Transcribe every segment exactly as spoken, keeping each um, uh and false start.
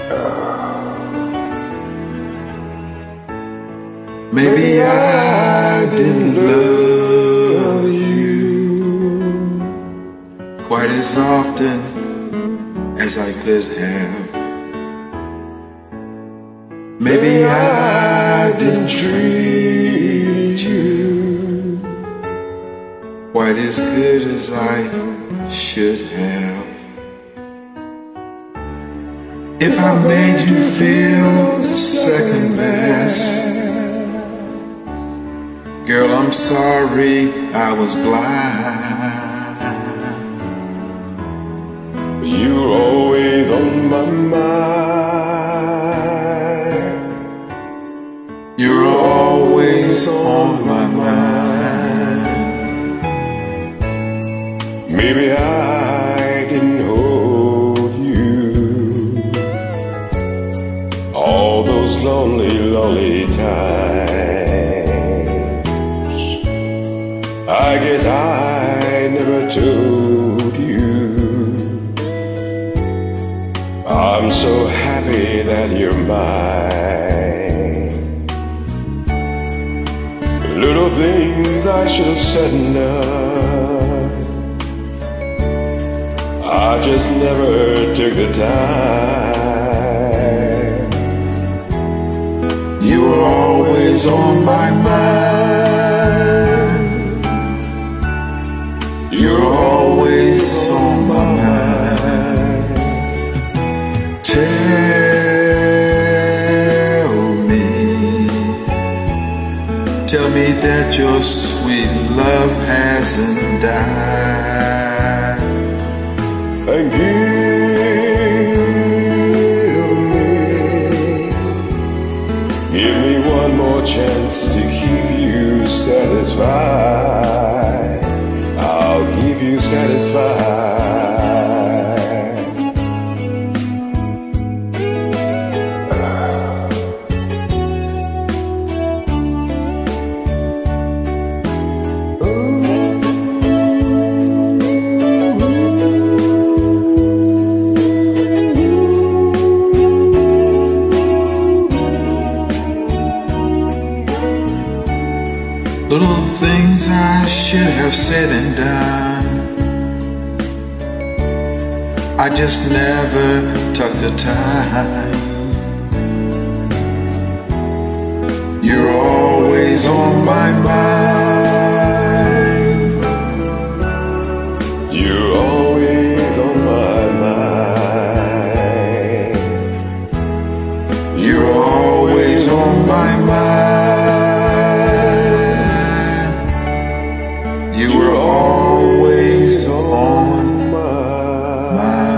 Maybe I didn't love you quite as often as I could have. Maybe I didn't treat you quite as good as I should have. If I made you feel second best, girl, I'm sorry I was blind. You're always on my mind. You're always on my mind. Maybe I didn't hold you all those lonely, lonely times. I guess I never told you I'm so happy that you're mine. Little things I should have said and done, I just never took the time. You were always on my mind. You're always on my mind. Tell me, tell me that your sweet love hasn't died. And give me, give me one more chance to keep you satisfied. I'll keep you satisfied. Little things I should have said and done, I just never took the time. You're always on my mind. You're always on my mind. You're always on my mind. You were always on my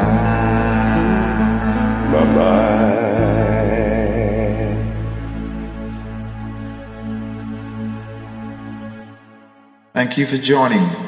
mind. My mind. Thank you for joining me.